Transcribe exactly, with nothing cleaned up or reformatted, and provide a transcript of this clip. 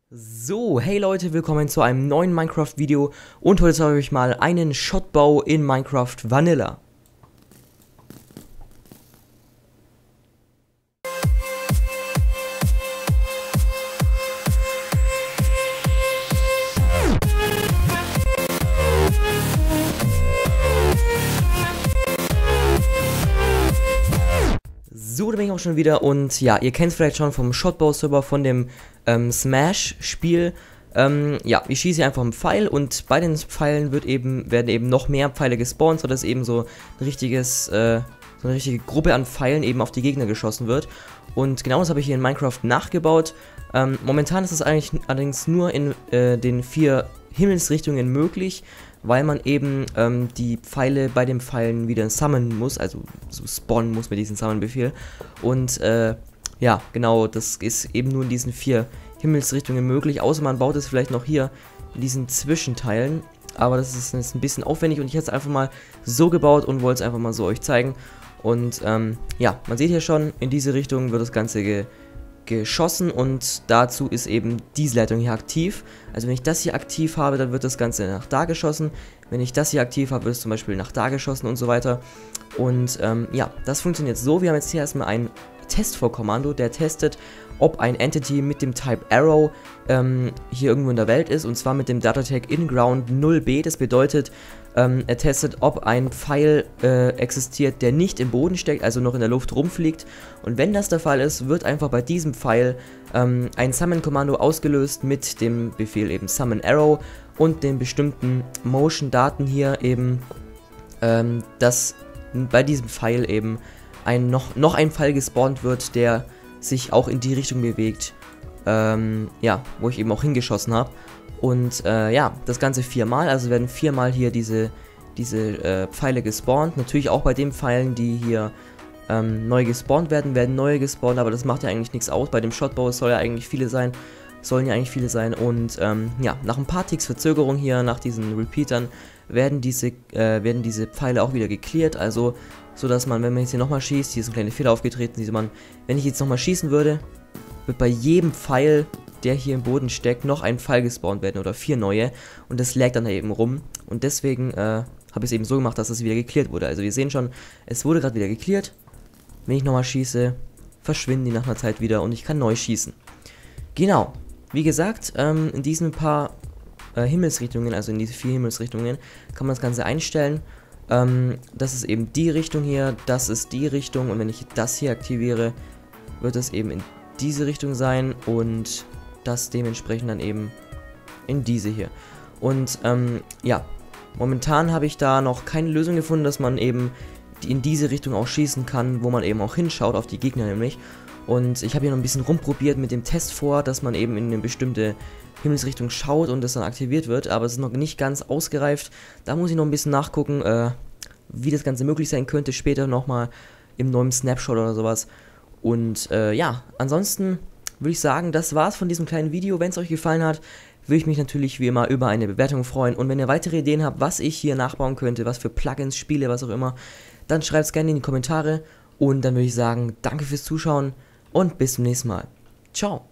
So, hey Leute, willkommen zu einem neuen Minecraft-Video und heute zeige ich euch mal einen Shotbau in Minecraft Vanilla. So, da bin ich auch schon wieder und ja, ihr kennt es vielleicht schon vom Shotbau-Server von dem ähm, Smash-Spiel. Ähm, ja, ich schieße hier einfach einen Pfeil und bei den Pfeilen wird eben, werden eben noch mehr Pfeile gespawnt, sodass eben so ein richtiges, äh, so eine richtige Gruppe an Pfeilen eben auf die Gegner geschossen wird. Und genau das habe ich hier in Minecraft nachgebaut. Ähm, momentan ist es eigentlich allerdings nur in äh, den vier Himmelsrichtungen möglich, weil man eben ähm, die Pfeile bei den Pfeilen wieder summonen muss, also so spawnen muss mit diesem Summon-Befehl. Und äh, ja, genau, das ist eben nur in diesen vier Himmelsrichtungen möglich, außer man baut es vielleicht noch hier in diesen Zwischenteilen. Aber das ist jetzt ein bisschen aufwendig und ich habe es einfach mal so gebaut und wollte es einfach mal so euch zeigen. Und ähm, ja, man sieht hier schon, in diese Richtung wird das Ganze ge geschossen und dazu ist eben diese Leitung hier aktiv. Also wenn ich das hier aktiv habe, dann wird das Ganze nach da geschossen. Wenn ich das hier aktiv habe, wird es zum Beispiel nach da geschossen und so weiter. Und ähm, ja, das funktioniert so. Wir haben jetzt hier erstmal ein Testvorkommando, der testet, ob ein Entity mit dem Type Arrow ähm, hier irgendwo in der Welt ist, und zwar mit dem Datatag inground null b. Das bedeutet, ähm, er testet, ob ein Pfeil äh, existiert, der nicht im Boden steckt, also noch in der Luft rumfliegt. Und wenn das der Fall ist, wird einfach bei diesem Pfeil ähm, ein Summon-Kommando ausgelöst mit dem Befehl eben Summon Arrow und den bestimmten Motion-Daten hier eben, ähm, dass bei diesem Pfeil eben ein, noch, noch ein Pfeil gespawnt wird, der sich auch in die Richtung bewegt, ähm, ja, wo ich eben auch hingeschossen habe. Und äh, ja, das Ganze viermal, also werden viermal hier diese, diese äh, Pfeile gespawnt. Natürlich auch bei den Pfeilen, die hier ähm, neu gespawnt werden, werden neue gespawnt, aber das macht ja eigentlich nichts aus. Bei dem Shotbau soll ja eigentlich viele sein, sollen ja eigentlich viele sein. Und ähm, ja, nach ein paar Ticks Verzögerung hier, nach diesen Repeatern, werden diese, äh, werden diese Pfeile auch wieder gecleart, also so dass man, wenn man jetzt hier nochmal schießt, hier ist ein kleiner Fehler aufgetreten, sieht man, wenn ich jetzt nochmal schießen würde, wird bei jedem Pfeil, der hier im Boden steckt, noch ein Pfeil gespawnt werden oder vier neue, und das lag dann da eben rum, und deswegen äh, habe ich es eben so gemacht, dass es wieder gecleart wurde. Also wir sehen schon, es wurde gerade wieder gecleart. Wenn ich nochmal schieße, verschwinden die nach einer Zeit wieder und ich kann neu schießen. Genau, wie gesagt, ähm, in diesen paar äh, Himmelsrichtungen, also in diese vier Himmelsrichtungen, kann man das Ganze einstellen. Ähm, das ist eben die Richtung hier, das ist die Richtung, und wenn ich das hier aktiviere, wird es eben in diese Richtung sein und das dementsprechend dann eben in diese hier. Und ähm, ja, momentan habe ich da noch keine Lösung gefunden, dass man eben in diese Richtung auch schießen kann, wo man eben auch hinschaut, auf die Gegner nämlich. Und ich habe hier noch ein bisschen rumprobiert mit dem Test vor, dass man eben in eine bestimmte Himmelsrichtung schaut und das dann aktiviert wird, aber es ist noch nicht ganz ausgereift. Da muss ich noch ein bisschen nachgucken, äh, wie das Ganze möglich sein könnte, später nochmal im neuen Snapshot oder sowas. Und äh, ja, ansonsten würde ich sagen, das war's von diesem kleinen Video. Wenn es euch gefallen hat, würde ich mich natürlich wie immer über eine Bewertung freuen. Und wenn ihr weitere Ideen habt, was ich hier nachbauen könnte, was für Plugins, Spiele, was auch immer, dann schreibt es gerne in die Kommentare. Und dann würde ich sagen, danke fürs Zuschauen und bis zum nächsten Mal. Ciao.